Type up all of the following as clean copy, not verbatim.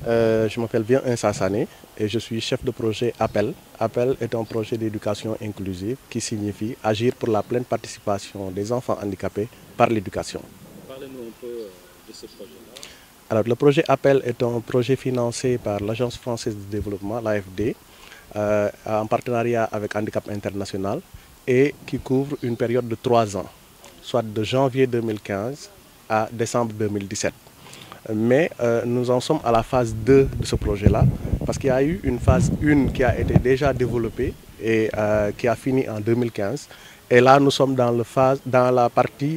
Je m'appelle bien Sassane et je suis chef de projet APPEL. APPEL est un projet d'éducation inclusive qui signifie agir pour la pleine participation des enfants handicapés par l'éducation. Parlez-nous un peu de ce projet-là. Alors, le projet APPEL est un projet financé par l'Agence française de développement, l'AFD, en partenariat avec Handicap International et qui couvre une période de 3 ans, soit de janvier 2015 à décembre 2017. Mais nous en sommes à la phase 2 de ce projet-là, parce qu'il y a eu une phase 1 qui a été déjà développée et qui a fini en 2015. Et là, nous sommes dans la partie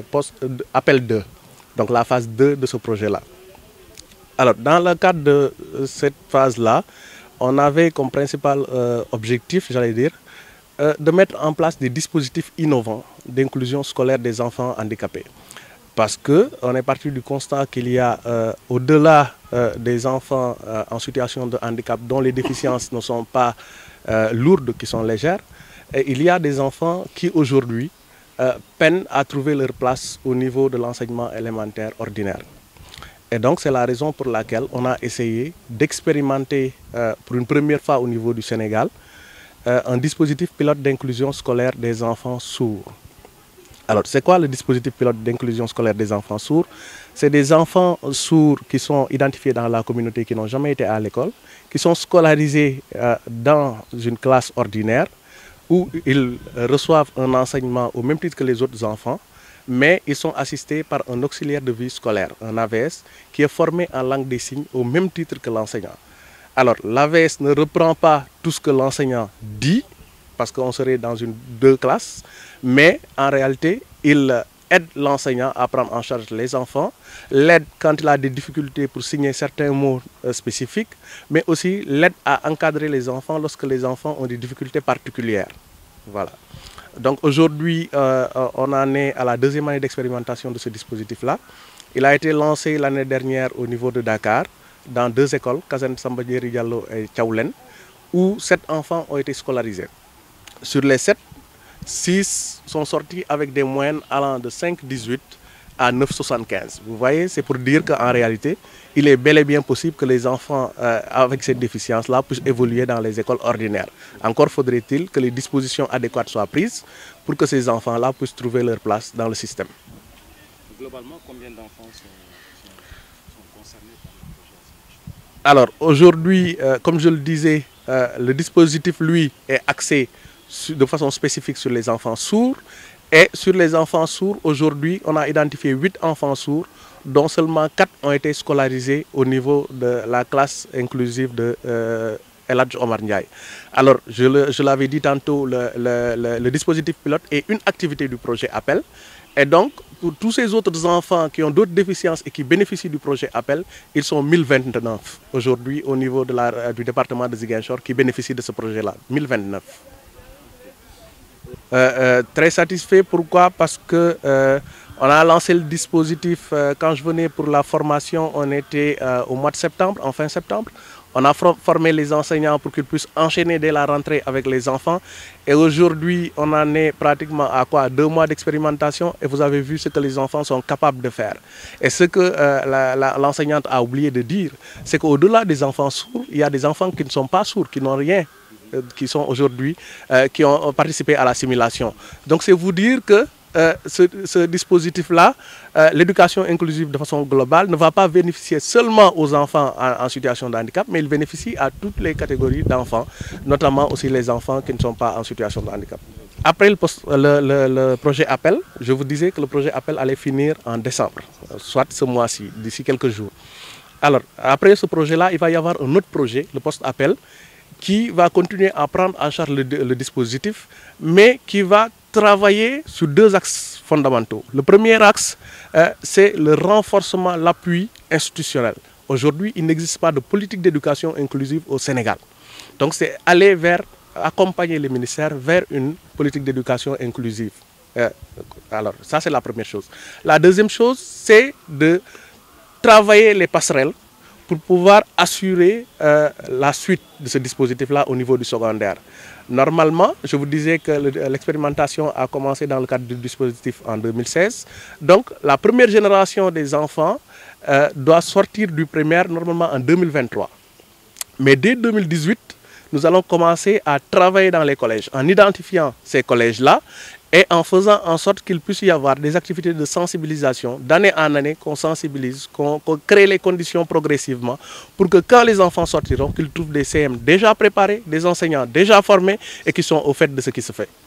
appel 2, donc la phase 2 de ce projet-là. Alors, dans le cadre de cette phase-là, on avait comme principal objectif, j'allais dire, de mettre en place des dispositifs innovants d'inclusion scolaire des enfants handicapés. Parce qu'on est parti du constat qu'il y a, au-delà des enfants en situation de handicap dont les déficiences ne sont pas lourdes, qui sont légères, et il y a des enfants qui aujourd'hui peinent à trouver leur place au niveau de l'enseignement élémentaire ordinaire. Et donc c'est la raison pour laquelle on a essayé d'expérimenter pour une première fois au niveau du Sénégal un dispositif pilote d'inclusion scolaire des enfants sourds. Alors, c'est quoi le dispositif pilote d'inclusion scolaire des enfants sourds? C'est des enfants sourds qui sont identifiés dans la communauté, qui n'ont jamais été à l'école, qui sont scolarisés dans une classe ordinaire où ils reçoivent un enseignement au même titre que les autres enfants, mais ils sont assistés par un auxiliaire de vie scolaire, un AVS, qui est formé en langue des signes au même titre que l'enseignant. Alors, l'AVS ne reprend pas tout ce que l'enseignant dit, parce qu'on serait dans deux classes, mais en réalité, il aide l'enseignant à prendre en charge les enfants, l'aide quand il a des difficultés pour signer certains mots spécifiques, mais aussi l'aide à encadrer les enfants lorsque les enfants ont des difficultés particulières. Voilà. Donc aujourd'hui, on en est à la 2e année d'expérimentation de ce dispositif-là. Il a été lancé l'année dernière au niveau de Dakar, dans 2 écoles, Kazan Samba Diéry Diallo et Tchaoulen, où 7 enfants ont été scolarisés. Sur les 7, 6 sont sortis avec des moyennes allant de 5,18 à 9,75. Vous voyez, c'est pour dire qu'en réalité, il est bel et bien possible que les enfants avec cette déficience-là puissent évoluer dans les écoles ordinaires. Encore faudrait-il que les dispositions adéquates soient prises pour que ces enfants-là puissent trouver leur place dans le système. Globalement, combien d'enfants sont concernés par le projet? Alors, aujourd'hui, comme je le disais, le dispositif, lui, est axé de façon spécifique sur les enfants sourds. Et sur les enfants sourds, aujourd'hui, on a identifié 8 enfants sourds, dont seulement 4 ont été scolarisés au niveau de la classe inclusive de El Hadj Omar Ndiaye. Alors, je l'avais dit tantôt, le dispositif pilote est une activité du projet APPEL. Et donc, pour tous ces autres enfants qui ont d'autres déficiences et qui bénéficient du projet APPEL, ils sont 1029 aujourd'hui au niveau du département de Ziguinchor qui bénéficient de ce projet-là. 1029. Très satisfait, pourquoi? Parce que on a lancé le dispositif quand je venais pour la formation, on était au mois de septembre, en fin septembre. On a formé les enseignants pour qu'ils puissent enchaîner dès la rentrée avec les enfants. Et aujourd'hui, on en est pratiquement à 2 mois d'expérimentation et vous avez vu ce que les enfants sont capables de faire. Et ce que l'enseignante a oublié de dire, c'est qu'au-delà des enfants sourds, il y a des enfants qui ne sont pas sourds, qui n'ont rien, qui sont aujourd'hui, qui ont participé à la simulation. Donc c'est vous dire que ce dispositif-là, l'éducation inclusive de façon globale, ne va pas bénéficier seulement aux enfants en situation de handicap, mais il bénéficie à toutes les catégories d'enfants, notamment aussi les enfants qui ne sont pas en situation de handicap. Après le projet APPEL, je vous disais que le projet APPEL allait finir en décembre, soit ce mois-ci, d'ici quelques jours. Alors, après ce projet-là, il va y avoir un autre projet, le post-APPEL, qui va continuer à prendre en charge le dispositif, mais qui va travailler sur 2 axes fondamentaux. Le premier axe, c'est le renforcement, l'appui institutionnel. Aujourd'hui, il n'existe pas de politique d'éducation inclusive au Sénégal. Donc, c'est aller accompagner les ministères vers une politique d'éducation inclusive. Alors, ça, c'est la première chose. La deuxième chose, c'est de travailler les passerelles pour pouvoir assurer la suite de ce dispositif-là au niveau du secondaire. Normalement, je vous disais que l'expérimentation a commencé dans le cadre du dispositif en 2016. Donc, la première génération des enfants doit sortir du primaire normalement en 2023. Mais dès 2018, nous allons commencer à travailler dans les collèges, en identifiant ces collèges-là et en faisant en sorte qu'il puisse y avoir des activités de sensibilisation, d'année en année, qu'on sensibilise, qu'on crée les conditions progressivement pour que quand les enfants sortiront, qu'ils trouvent des CM déjà préparés, des enseignants déjà formés et qui sont au fait de ce qui se fait.